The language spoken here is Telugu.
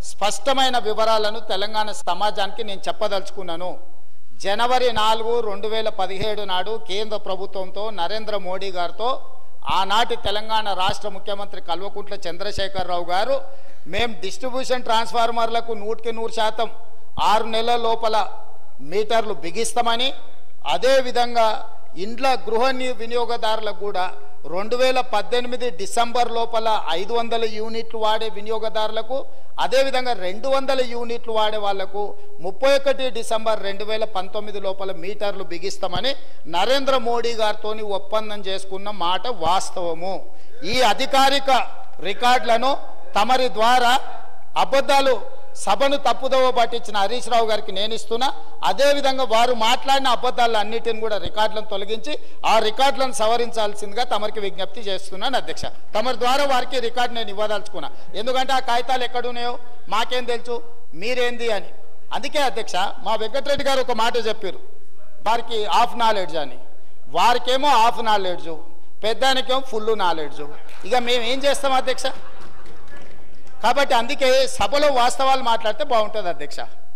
స్పష్టమైన వివరాలను తెలంగాణ సమాజానికి నేను చెప్పదలుచుకున్నాను. జనవరి 4, 2017 నాడు కేంద్ర ప్రభుత్వంతో నరేంద్ర మోడీ గారితో ఆనాటి తెలంగాణ రాష్ట్ర ముఖ్యమంత్రి కల్వకుంట్ల చంద్రశేఖరరావు గారు మేము డిస్ట్రిబ్యూషన్ ట్రాన్స్ఫార్మర్లకు 100% 6 నెలల లోపల మీటర్లు బిగిస్తామని, అదేవిధంగా ఇండ్ల గృహ వినియోగదారులకు కూడా 2018 డిసెంబర్ లోపల 500 యూనిట్లు వాడే వినియోగదారులకు, అదేవిధంగా 200 యూనిట్లు వాడే వాళ్లకు 31 డిసెంబర్ 2019 లోపల మీటర్లు బిగిస్తామని నరేంద్ర మోడీ గారితో ఒప్పందం చేసుకున్న మాట వాస్తవము. ఈ అధికారిక రికార్డులను తమరి ద్వారా అబద్ధాలు సభను తప్పుదోవ పట్టించిన హరీష్ రావు గారికి నేను ఇస్తున్నా. అదేవిధంగా వారు మాట్లాడిన అబద్ధాలు అన్నిటిని కూడా రికార్డులను తొలగించి ఆ రికార్డులను సవరించాల్సిందిగా తమరికి విజ్ఞప్తి చేస్తున్నాను అధ్యక్ష. తమరి ద్వారా వారికి రికార్డు నేను ఇవ్వదలుచుకున్నా. ఎందుకంటే ఆ కాగితాలు ఎక్కడున్నాయో మాకేం తెలుసు, మీరేంది అని. అందుకే అధ్యక్ష మా వెంకటరెడ్డి గారు ఒక మాట చెప్పారు, వారికి హాఫ్ నాలెడ్జ్ అని. వారికేమో హాఫ్ నాలెడ్జు, పెద్దానికేమో ఫుల్ నాలెడ్జు. ఇక మేము ఏం చేస్తాం అధ్యక్ష? కాబట్టి అందుకే సభలో వాస్తవాలు మాట్లాడితే బాగుంటుంది అధ్యక్ష.